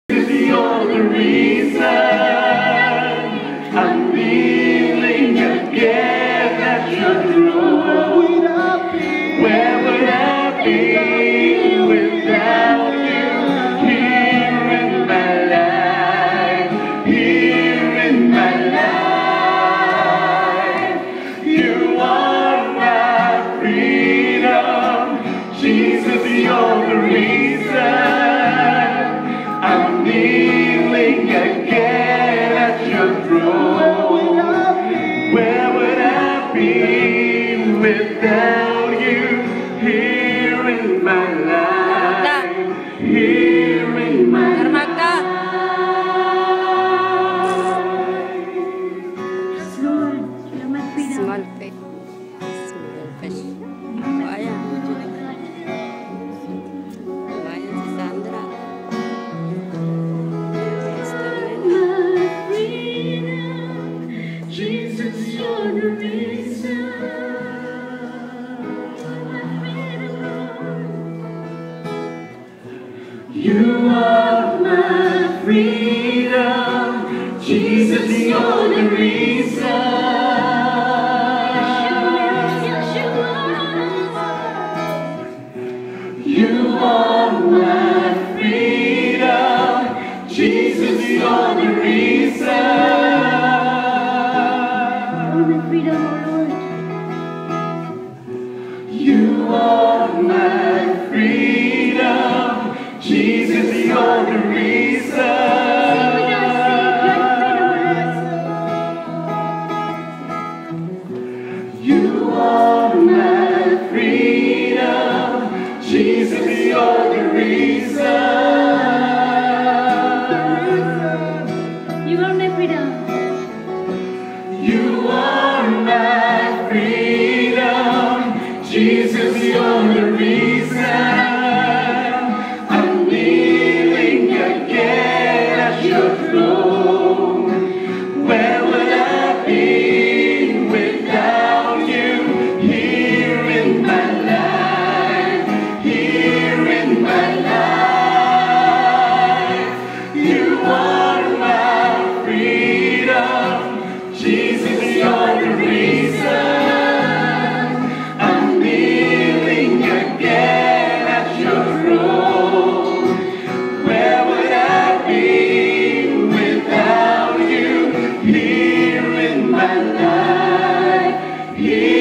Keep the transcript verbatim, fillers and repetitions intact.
You're the reason I'm kneeling again at your throne. Where would I be without you here in my life, here in my life? You are my freedom, Jesus, you're the reason I'm kneeling again at your throne. Where would I be without you here in my life, here in my life? Small fish. Small fish. Oh, ayan. Ayan si Sandra. Jesus, you're the reason. You are my freedom. Jesus, you're the reason. You are my freedom. Jesus, you're the reason. You are my freedom, Jesus, you're the reason. You are my freedom, Jesus, you're the reason. You are my freedom. You are my freedom, Jesus, you're the reason. I'm kneeling again at your throne. Where would I be without you here in my life, here in my life? You are my freedom, Jesus, you're the reason. I'm kneeling again at your throne. Where would I be without you here in my life? Here